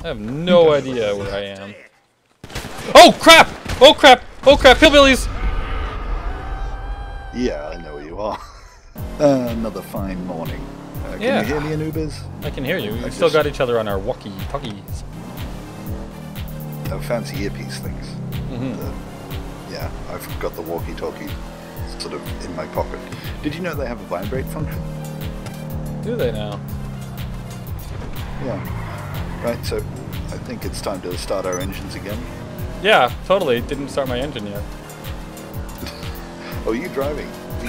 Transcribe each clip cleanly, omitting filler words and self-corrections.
I have no idea where I am. Oh crap! Oh crap! Oh crap! Hillbillies! Yeah, I know where you are. Another fine morning. Can you hear me, Anubis? I can hear you. We still got each other on our walkie-talkies. Fancy earpiece things. Mm-hmm. Yeah, I've got the walkie-talkie sort of in my pocket. Did you know they have a vibrate function? Do they now? Yeah. Right, so I think it's time to start our engines again. Yeah, totally. Didn't start my engine yet. Oh, you driving?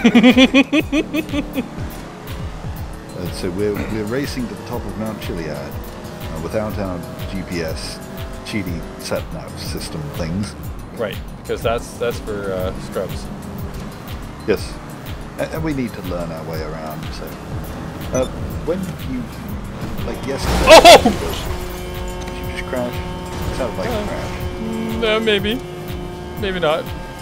So we're racing to the top of Mount Chiliad without our GPS cheaty sat-nav system things. Right, because that's for scrubs. Yes, and we need to learn our way around. So when you yesterday, oh! Did you just crash? It sounded like a crash. No, maybe not.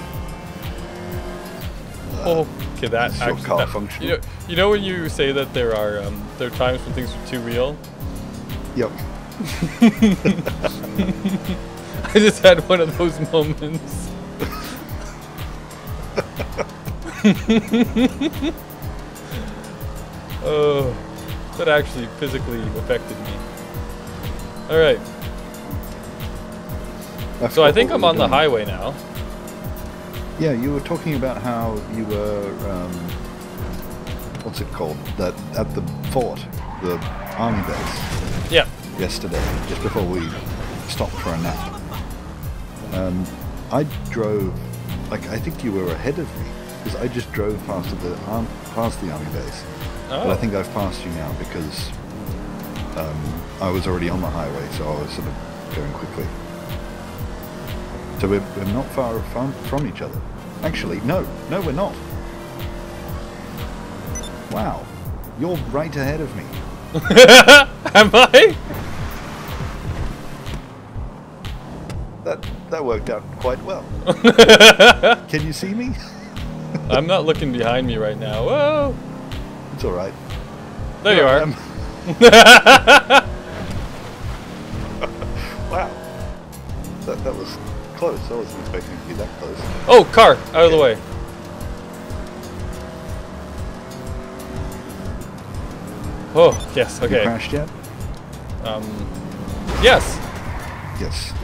Oh, okay, that actually. Car function. You know when you say that there are times when things are too real. Yep. I just had one of those moments. Oh, that actually physically affected me. All right. So I think I'm on the highway now. Yeah, you were talking about how you were, what's it called? That at the fort, the army base. Yeah. Yesterday, just before we stopped for a nap. I drove, I think you were ahead of me, because I just drove past the army base. Oh. But I think I've passed you now because I was already on the highway, so I was sort of going quickly. So we're not far from each other. Actually, no, we're not. Wow, you're right ahead of me. Am I? That worked out quite well. Can you see me? I'm not looking behind me right now. Whoa! It's all right. There you are. Wow, that was close. I wasn't expecting to be that close. Oh, car! Out of the way. Oh, yes, okay. Have you crashed yet? Yes. Yes.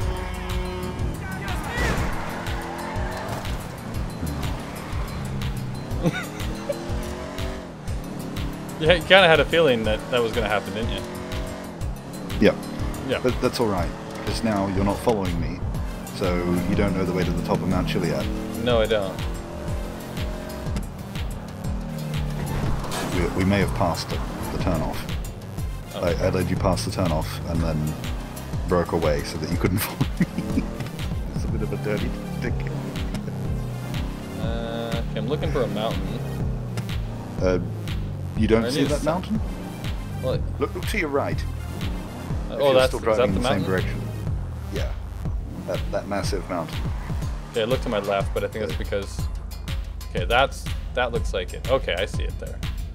Yeah, you kind of had a feeling that was going to happen, didn't you? Yep. Yeah. But that's all right, because now you're not following me, so you don't know the way to the top of Mount Chiliad. No, I don't. We may have passed the turnoff. Oh. I led you past the turnoff and then broke away so that you couldn't follow me. It's a bit of a dirty trick. Okay, I'm looking for a mountain. You don't see that mountain? What? Look to your right. Oh, that's still driving in the same mountain? direction. Yeah, that massive mountain. Okay, I looked to my left, but I think that's because. Okay, that looks like it. Okay, I see it there.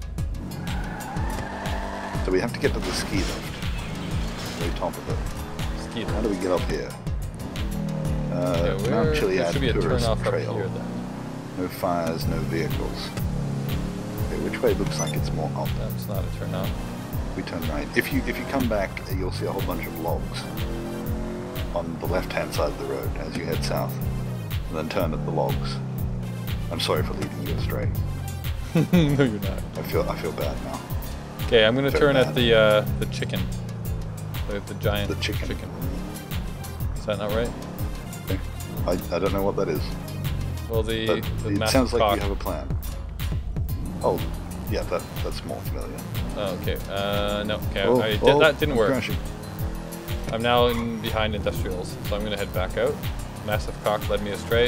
So we have to get to the ski lift. Very top of it. Ski lift. How do we get up here? Okay, Mount there Chiliad should be a Tourist turn off Trail. up here then. No fires, no vehicles. Okay, which way looks like it's more up? That's not a turn off. We turn right. If you come back, you'll see a whole bunch of logs on the left-hand side of the road as you head south, and then turn at the logs. I'm sorry for leading you astray. No, you're not. I feel bad now. Okay, I'm gonna turn at bad. the chicken, the giant chicken. Is that not right? Okay. I don't know what that is. Well, the It massive sounds like cock. you have a plan. Oh, yeah, that's more familiar. Oh, okay. No. Okay, Oh, that didn't work. Crashing. I'm now behind industrials, so I'm gonna head back out. Massive cock led me astray.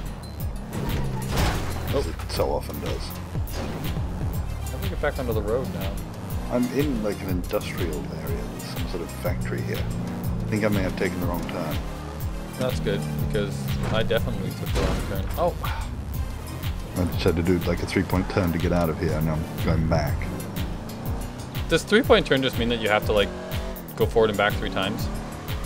As it so often does. How do we get back onto the road now? I'm in like an industrial area. There's some sort of factory here. I think I may have taken the wrong turn. That's good, because I definitely took the wrong turn. Oh! I just had to do like a 3-point turn to get out of here, and I'm going back. Does 3-point turn just mean that you have to like go forward and back 3 times?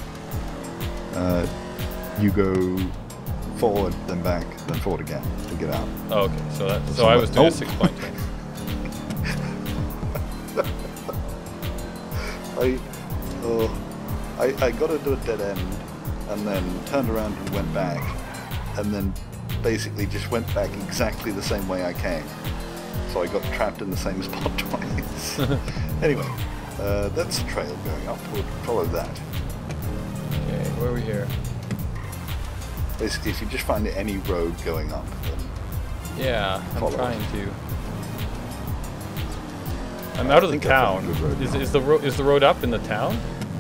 You go forward, then back, then forward again to get out. Oh, okay. So I was doing a 6-point turn. I got into a dead end, and then turned around and went back, and then basically just went back exactly the same way I came. So I got trapped in the same spot twice. Anyway, that's a trail going up. We'll follow that. Okay, where are we here? Basically, if you just find any road going up, then Yeah, I'm follow trying it. to. I'm out of the think I found town. a good road now. Is the road up in the town?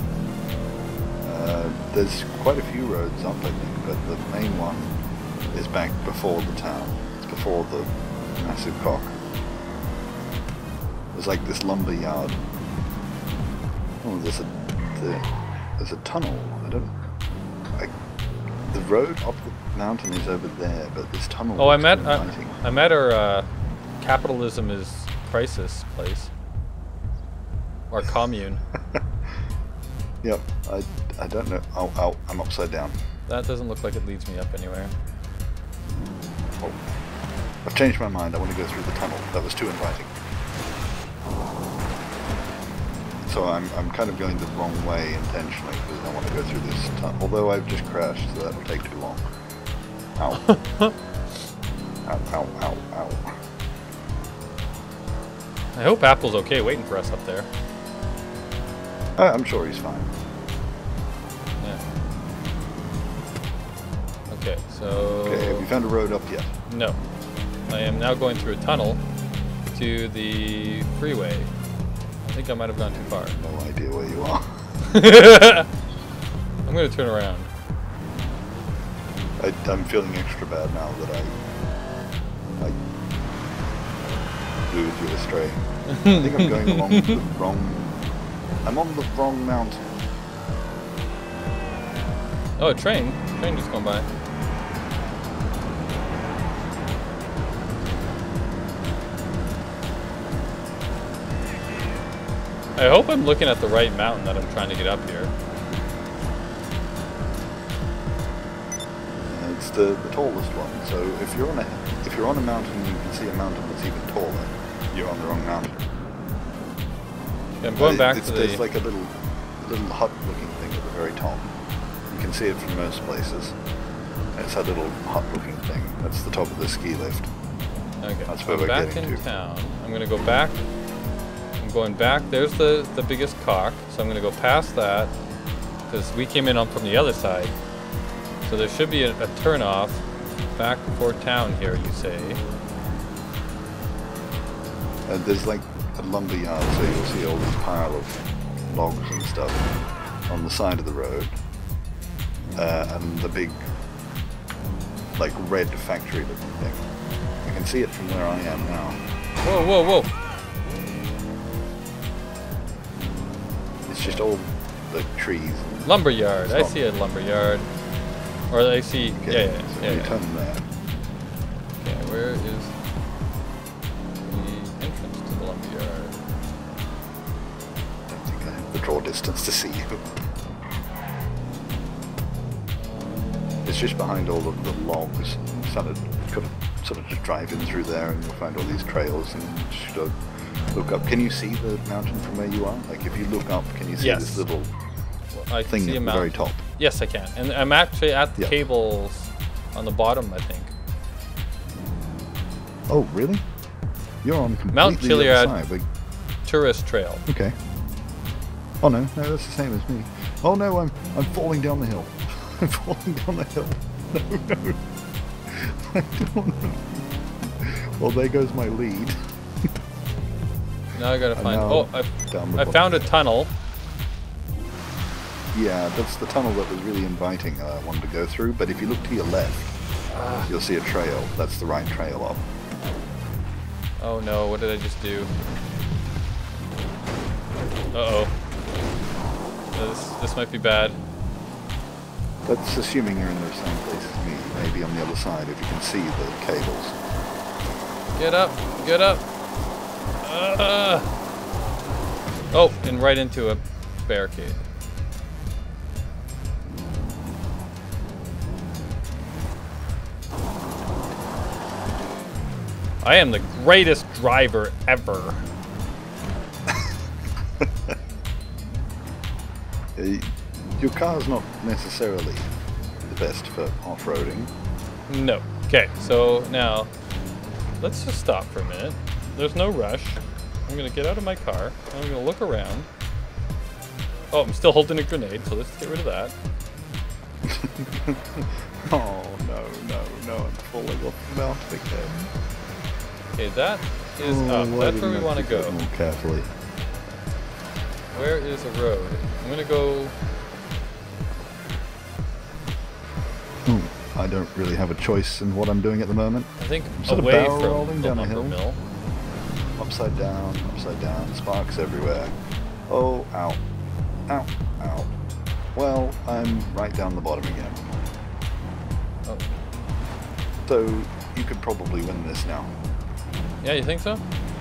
There's quite a few roads up, I think, but the main one is back before the town. It's before the massive cock. There's like this lumber yard. Oh, there's a tunnel. The road up the mountain is over there, but this tunnel. Oh, looks inviting. I'm at our capitalism is crisis place. Our commune. Yep. I don't know. Oh, I'm upside down. That doesn't look like it leads me up anywhere. Oh, I've changed my mind. I want to go through the tunnel. That was too inviting. So I'm kind of going the wrong way intentionally because I want to go through this tunnel. Although I've just crashed, so that'll take too long. Ow. Ow, ow, ow, ow. I hope Apple's okay waiting for us up there. I'm sure he's fine. Yeah. Okay, so... Okay, have you found a road up yet? No. I am now going through a tunnel to the freeway. I think I might have gone too far. No idea where you are. I'm going to turn around. I'm feeling extra bad now that I lured you astray. I think I'm going along the wrong... I'm on the wrong mountain. Oh, a train. Train just gone by. I hope I'm looking at the right mountain that I'm trying to get up here. It's the tallest one. So if you're on a mountain and you can see a mountain that's even taller, you're on the wrong mountain. Yeah, I'm going back to the... There's like a little hut-looking thing at the very top. You can see it from most places. It's a little hut-looking thing. That's the top of the ski lift. Okay, That's so where I'm we're back getting in to. town. I'm going to go back. I'm going back. There's the biggest cock. So I'm going to go past that because we came in on from the other side. So there should be a turn-off back for town here, you say. There's like a lumber yard, so you'll see all this pile of logs and stuff on the side of the road. And the big, like, red factory looking thing. I can see it from where I am now. Whoa, whoa, whoa. It's just all the trees. Lumberyard. I Stop. see a lumberyard. Or I see... Okay, Yeah. so you turn there. Okay, where is the entrance to the lumberyard? I don't think I have the draw distance to see you. It's just behind all of the logs. Sort of just drive in through there and you'll find all these trails and just look up. Can you see the mountain from where you are? Like if you look up, can you see Yes. this little I thing see at a the very mountain. top? Yes, I can. And I'm actually at the Yeah. cables on the bottom, I think. Oh, really? You're on completely Mount the other Chiliad. side. But, Tourist trail. okay. Oh no, that's the same as me. Oh no, I'm falling down the hill. I'm falling down the hill. No. I don't know. Well, there goes my lead. Now I gotta And find... now Oh, down the I bottom. found a tunnel. Yeah, that's the tunnel that was really inviting. I wanted to go through, but if you look to your left, you'll see a trail. That's the right trail up. Oh no, what did I just do? Uh-oh. This might be bad. That's assuming you're in the same place as me. Maybe on the other side, if you can see the cables. Get up! Get up! Oh, and right into a barricade. I am the greatest driver ever. Your car's not necessarily the best for off-roading. No. Okay, so now let's just stop for a minute. There's no rush. I'm gonna get out of my car. I'm gonna look around. Oh, I'm still holding a grenade, so let's get rid of that. Oh, no, I'm falling off the mountain again. Okay, that is up. That's where we want to go. More carefully. Where is a road? I'm gonna go. I don't really have a choice in what I'm doing at the moment. I think I'm sort of away barrel from rolling the down a lumber hill. mill. Upside down, sparks everywhere. Oh, ow. Ow, ow. Well, I'm right down the bottom again. Oh. So, you could probably win this now. Yeah, you think so?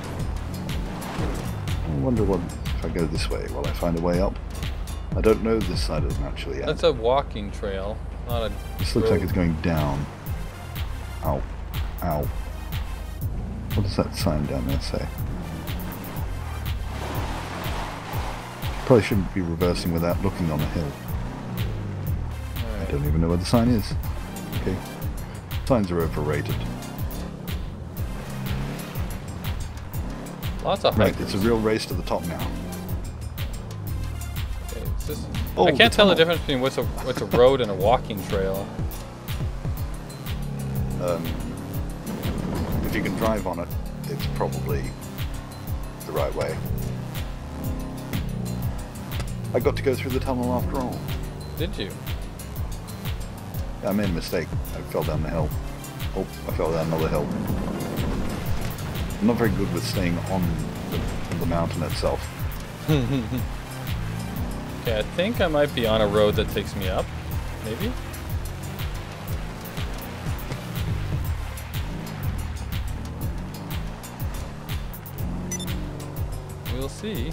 I wonder what if I go this way, will I find a way up? I don't know this side of the natural yet. That's a walking trail, not a. This looks like it's going down. Ow. Ow. What does that sign down there say? Probably shouldn't be reversing without looking on the hill. I don't even know where the sign is. Okay. Signs are overrated. Lots of Right, hikers. it's a real race to the top now. Okay, it's just, Oh, I can't the tell the tunnel. difference between what's a road and a walking trail. If you can drive on it, it's probably the right way. I got to go through the tunnel after all. Did you? I made a mistake. I fell down the hill. Oh, I fell down another hill. I'm not very good with staying on the mountain itself. Okay, I think I might be on a road that takes me up. Maybe? We'll see.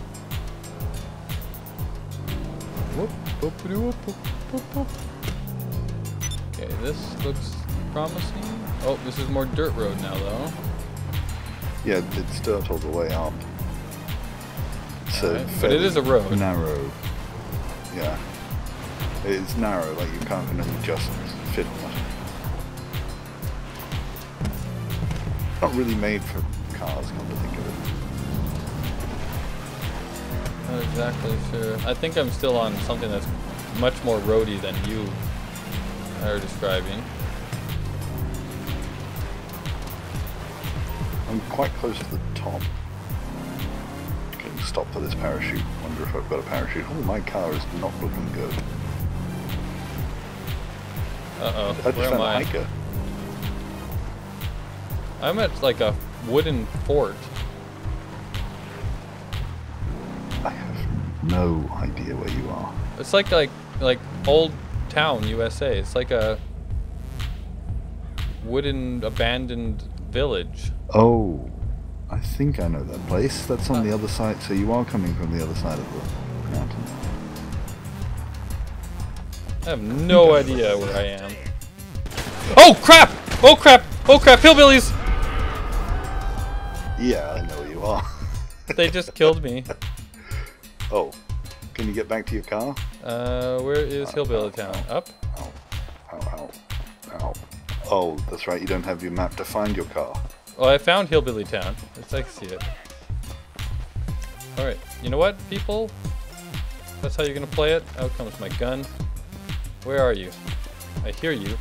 Whoop, whoop-a-doo, whoop, whoop, whoop, whoop. Okay, this looks promising. Oh, this is more dirt road now, though. Yeah, it's dirt all the way up. It's Alright, but it is a road. Narrow. Yeah. It's narrow, like you can't really just fit on it. Not really made for cars, come to think of it. Not exactly sure. I think I'm still on something that's much more roady than you are describing. I'm quite close to the top. Getting stopped for this parachute. Wonder if I've got a parachute. Oh, my car is not looking good. Uh-oh, I just where am found a I? hiker. I'm at like a wooden fort. I have no idea where you are. It's like Old Town, USA. It's like a wooden abandoned village. Oh, I think I know that place. That's on the other side, so you are coming from the other side of the mountain. I have no idea where I am. Oh crap! Oh crap! Oh crap! Hillbillies! Yeah, I know where you are. They just killed me. Oh, can you get back to your car? Where is Hillbilly Town? Up? Ow, ow, ow, ow. Oh, that's right, you don't have your map to find your car. Oh, I found Hillbilly Town. I see it. Alright, you know what, people? That's how you're gonna play it. Out comes my gun. Where are you? I hear you.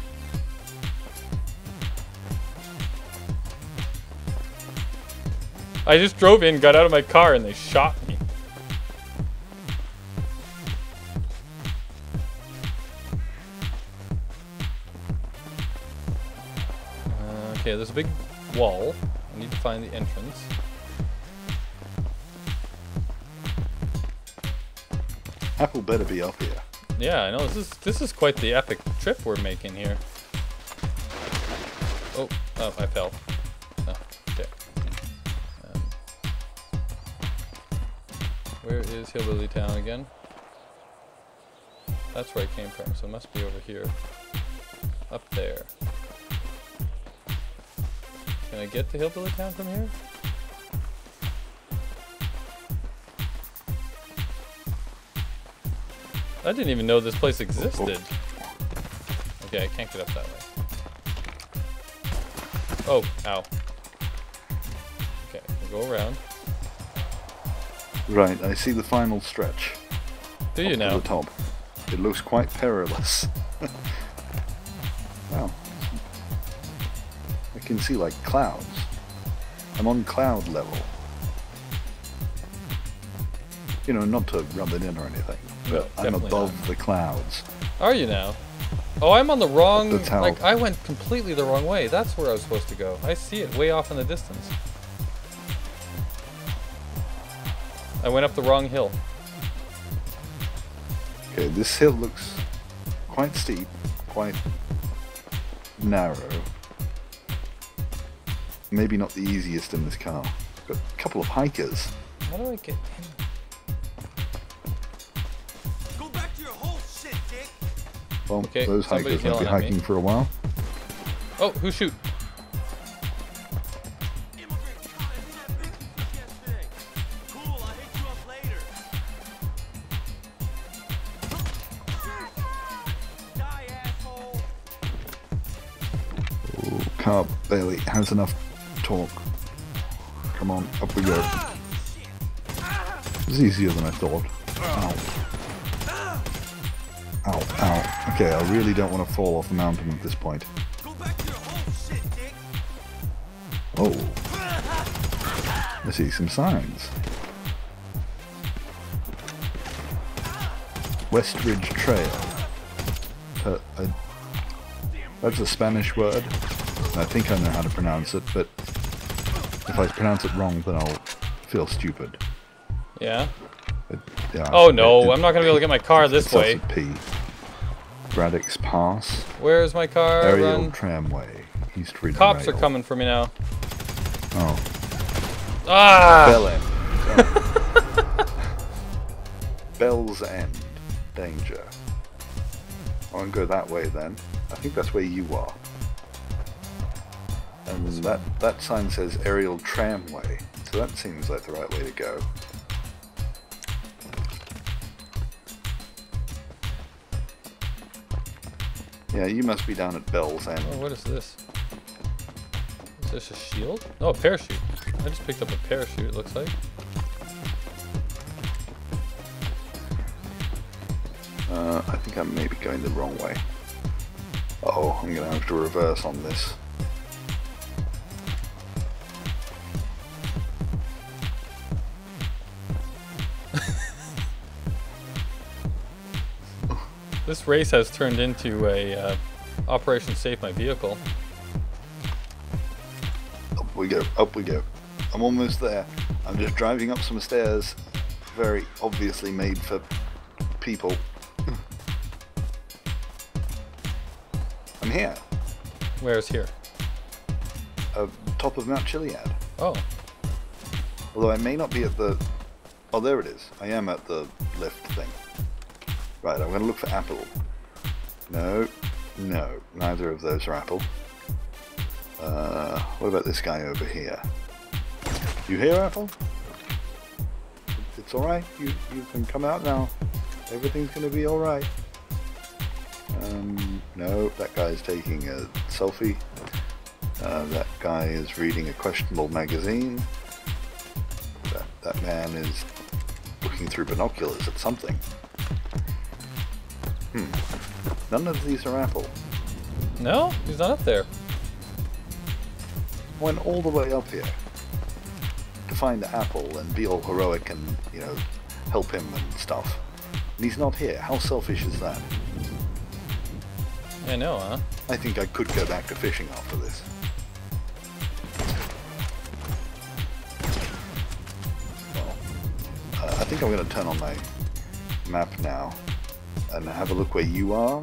I just drove in, got out of my car, and they shot me. Okay, there's a big wall. I need to find the entrance. Apple better be up here. Yeah, I know. This is quite the epic trip we're making here. Oh, I fell. Oh, okay. Where is Hillbilly Town again? That's where I came from, so it must be over here. Up there. Can I get to Hillbilly Town from here? I didn't even know this place existed. Okay, I can't get up that way. Oh, ow. Okay, we'll go around. Right, I see the final stretch. Do you up now? to the top. It looks quite perilous. Wow. I can see like clouds. I'm on cloud level. You know, not to rub it in or anything, but I'm definitely above not. the clouds. Are you now? Oh, I'm on the wrong... That's how- Like, I went completely the wrong way. That's where I was supposed to go. I see it way off in the distance. I went up the wrong hill. Okay, this hill looks quite steep, quite narrow. Maybe not the easiest in this car. Got a couple of hikers. How do I get in? Go back to your whole shit, Dick. Well, Okay, those somebody's hikers won't be yelling at me. hiking for a while. Oh, who shoot? Immigrant caught us in that big yesterday. Cool, I'll hit you up later. Die, asshole. Ooh, car barely has enough torque. Come on, up we go. It was easier than I thought. Ow. Ow, ow. Okay, I really don't want to fall off the mountain at this point. Go back to your whole shit, Dick. Oh. I see some signs. Westridge Trail. That's a Spanish word. And I think I know how to pronounce it, but if I pronounce it wrong, then I'll feel stupid. Yeah. Yeah, Oh no, I'm not gonna be able to get my car this starts way. with P. Braddock's Pass. Where's my car? Aerial Run. Tramway. East Ridge Cops Rail. are coming for me now. Oh. Ah! Bell End. Oh. Bell's End. Danger. I won't go that way then. I think that's where you are. And that sign says Aerial Tramway. So that seems like the right way to go. Yeah, you must be down at Bell's End. Oh, what is this? Is this a shield? Oh, a parachute. I just picked up a parachute, it looks like. I think I'm maybe going the wrong way. Oh, I'm gonna have to reverse on this. This race has turned into a Operation Save My Vehicle. Up we go, up we go. I'm almost there. I'm just driving up some stairs, very obviously made for people. I'm here, Where's here? top of Mount Chiliad. Oh, Although I may not be at the... Oh, there it is. I am at the lift thing. Right, I'm going to look for Apple. No, no, neither of those are Apple. What about this guy over here? You here, Apple? It's alright. You can come out now. Everything's going to be alright. No, that guy's taking a selfie. That guy is reading a questionable magazine. That man is looking through binoculars at something. None of these are Apple. no? He's not up there. Went all the way up here to find Apple and be all heroic and, you know, help him and stuff. And he's not here. How selfish is that? I know, huh? I think I could go back to fishing after this. Well, I think I'm going to turn on my map now and have a look where you are.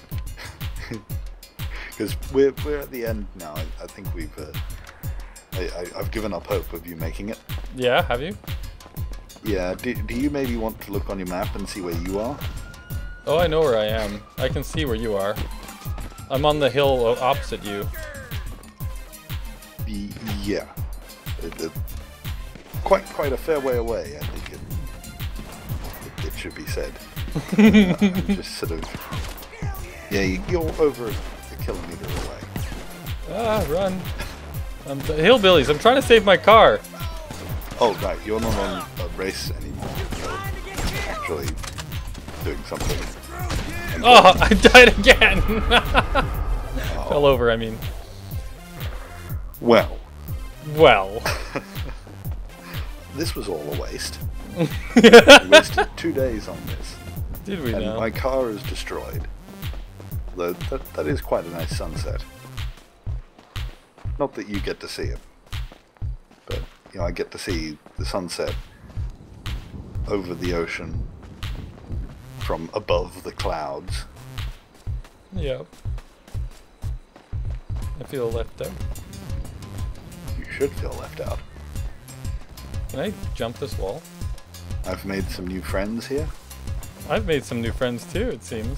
Because we're at the end now. I think we've... I've given up hope of you making it. Yeah, have you? Yeah, do you maybe want to look on your map and see where you are? Oh, I know where I am. I can see where you are. I'm on the hill opposite you. Yeah. Quite a fair way away, I think it should be said. Just sort of... Yeah, you're over a kilometer away. Ah, run. Hillbillies, I'm trying to save my car. Oh, right, you're not on a race anymore. You're actually doing something. Oh, I died again. Fell over, I mean. Well, Well. this was all a waste. I wasted 2 days on this. Did we And now? my car is destroyed. Though that is quite a nice sunset. Not that you get to see it, but you know, I get to see the sunset over the ocean from above the clouds. Yeah. I feel left out. You should feel left out. Can I jump this wall? I've made some new friends here. I've made some new friends too, it seems.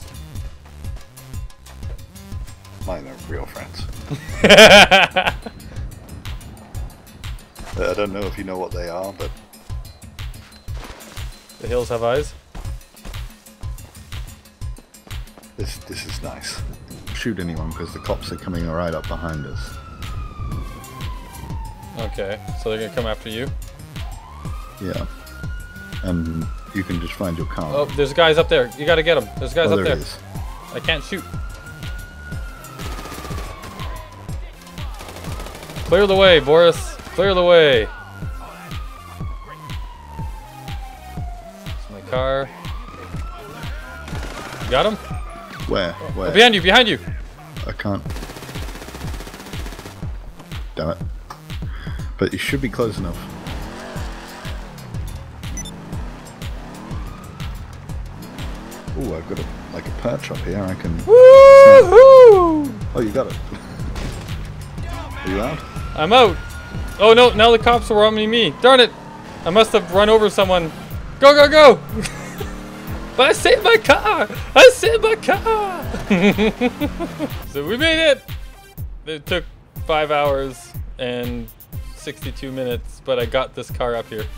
Mine are real friends. I don't know if you know what they are, but The hills have eyes. this is nice. Shoot anyone because the cops are coming right up behind us. Okay, so they're gonna come after you? Yeah. And you can just find your car. Oh, there's guys up there. You gotta get them. There's guys Oh, up there there. it is. I can't shoot. Clear the way, Boris. Clear the way. It's my car. You got him? Where? Oh, behind you, behind you. I can't. Damn it. But you should be close enough. Ooh, I've got like a perch up here. I can. Woohoo! Oh, you got it. Are you out? I'm out. Oh no, now the cops are on me. Darn it. I must have run over someone. Go, go, go. But I saved my car. I saved my car. So we made it. It took 5 hours and 62 minutes, but I got this car up here.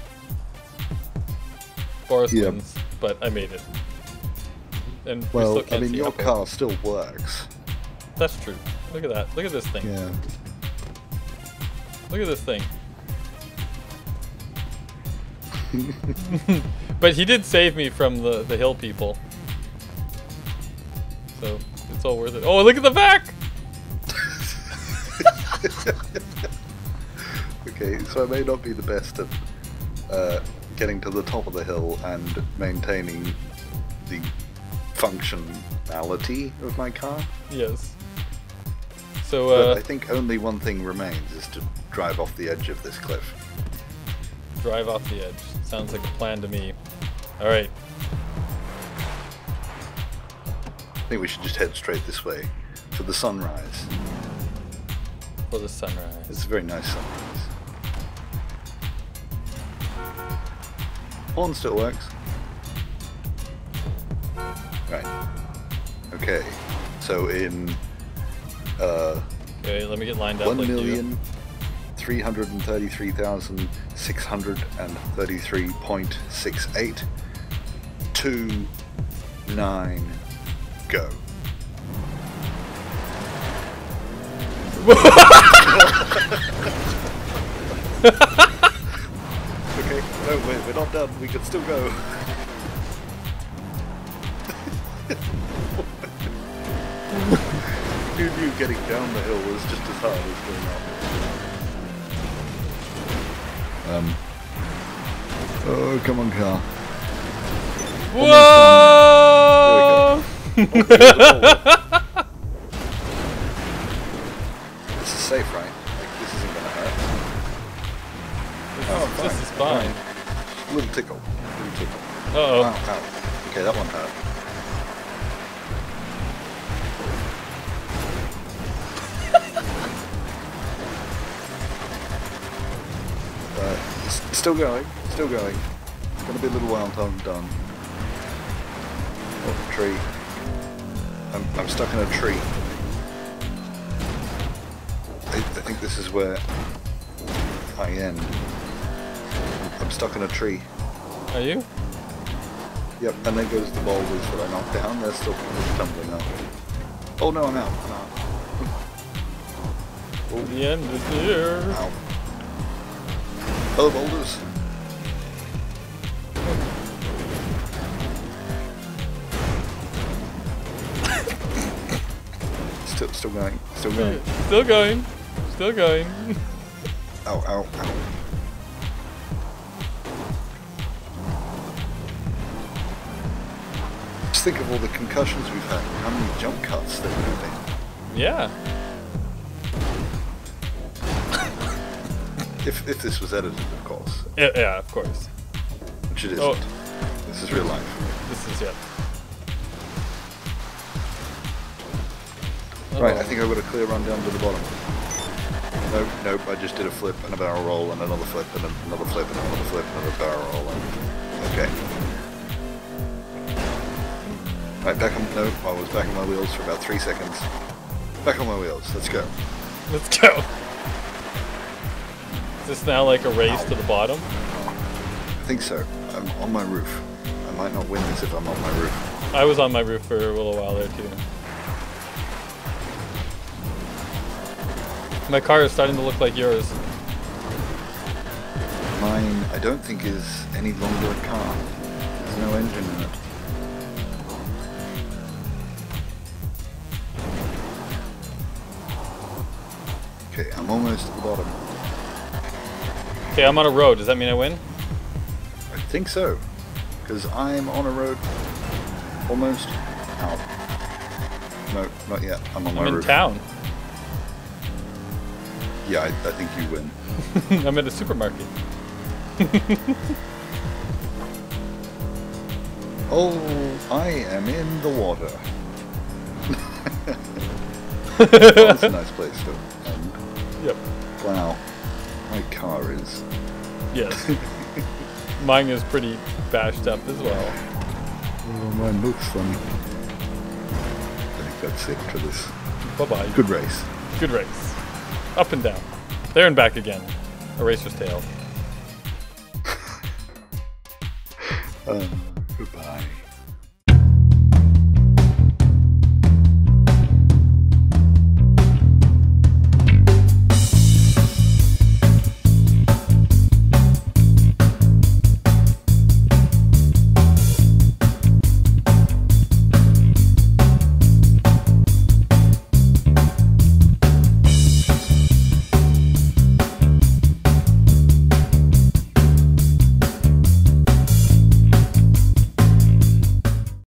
Boris Yep. wins, but I made it. And we Well, still I can't mean, see your how far. car still works. That's true. Look at that. Look at this thing. Yeah. Look at this thing. But he did save me from the hill people. So it's all worth it. Oh, look at the back! Okay, so I may not be the best at getting to the top of the hill and maintaining the functionality of my car. Yes. So, But I think only one thing remains is to drive off the edge of this cliff. drive off the edge. Sounds like a plan to me. Alright. I think we should just head straight this way for the sunrise. For the sunrise. It's a very nice sunrise. Horn still works. Right. Okay. So in Okay, let me get lined up like you. 1,333,633.68. 2, 9, go. Okay, no, we're not done. We can still go. Who knew getting down the hill was just as hard as going up? Oh, come on, car. Whoa! This is safe, right? Like, this isn't gonna hurt. This is fine. Little tickle. Little tickle. Uh-oh. Ow, ow. Okay, that one hurt. It's still going. Still going. It's gonna be a little while until I'm done. Oh, tree. I'm stuck in a tree. I think this is where high end. I'm stuck in a tree. Are you? Yep, and there goes the boulders that I knocked down. They're still tumbling up. Oh no, I'm out. I'm out. Oh, The end is near. ow. Hello, boulders. Still going. Still going. Still going. Still going. Ow, ow, ow. Just think of all the concussions we've had. How many jump cuts there have been. Yeah. If this was edited, of course. Yeah, of course. Which it isn't. Oh. This is real life. This is it. Right, I think I've got a clear run down to the bottom. Nope, I just did a flip and a barrel roll and another flip and another flip and another flip and another barrel roll. Okay. Right, back on, no, I was back on my wheels for about 3 seconds. Back on my wheels, let's go. Let's go. Is this now like a race to the bottom? I think so. I'm on my roof. I might not win this if I'm on my roof. I was on my roof for a little while there too. My car is starting to look like yours. Mine, I don't think is any longer a car. There's no engine in it. Okay, I'm almost at the bottom. Okay, I'm on a road. Does that mean I win? I think so, because I'm on a road almost. Ow. No, not yet. I'm on my I'm in roof. town. Yeah, I think you win. I'm at a supermarket. Oh, I am in the water. Oh, that's a nice place to end. Yep. Wow, my car is. Yes. Mine is pretty bashed up as well. Oh, mine looks funny. I think that's it for this. Bye-bye. Good race. Good race. Up and down. There and back again. A racer's tale. Goodbye.